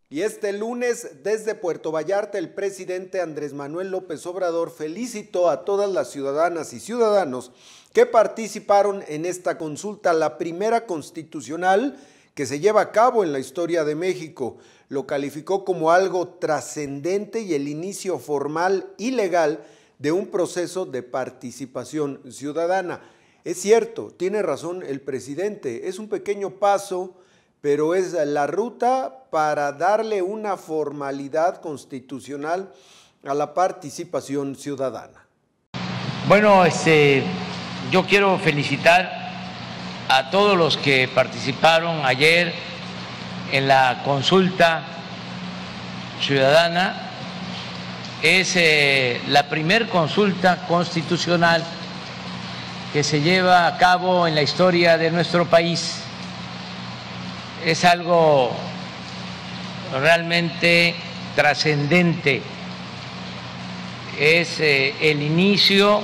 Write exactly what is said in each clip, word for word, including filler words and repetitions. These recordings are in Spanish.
Y este lunes, desde Puerto Vallarta, el presidente Andrés Manuel López Obrador felicitó a todas las ciudadanas y ciudadanos que participaron en esta consulta, la primera constitucional que se lleva a cabo en la historia de México. Lo calificó como algo trascendente y el inicio formal y legal de un proceso de participación ciudadana. Es cierto, tiene razón el presidente, es un pequeño paso, pero es la ruta para darle una formalidad constitucional a la participación ciudadana. Bueno, este, yo quiero felicitar a todos los que participaron ayer en la consulta ciudadana. Es eh, la primer consulta constitucional que se lleva a cabo en la historia de nuestro país. Es algo realmente trascendente, es eh, el inicio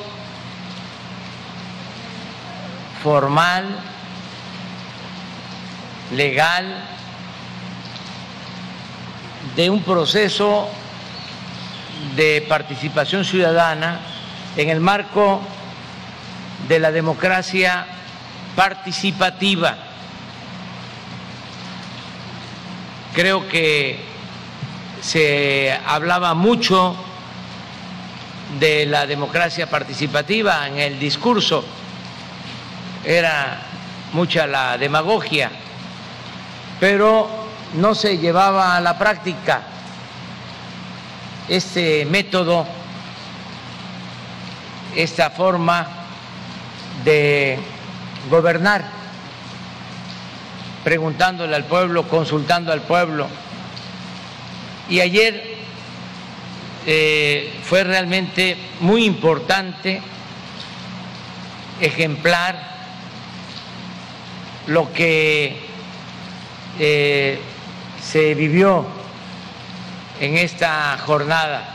formal, legal, de un proceso de participación ciudadana en el marco de la democracia participativa. Creo que se hablaba mucho de la democracia participativa en el discurso, era mucha la demagogia, pero no se llevaba a la práctica este método, esta forma de gobernar, preguntándole al pueblo, consultando al pueblo. Y ayer eh, fue realmente muy importante, ejemplar, lo que eh, se vivió en esta jornada.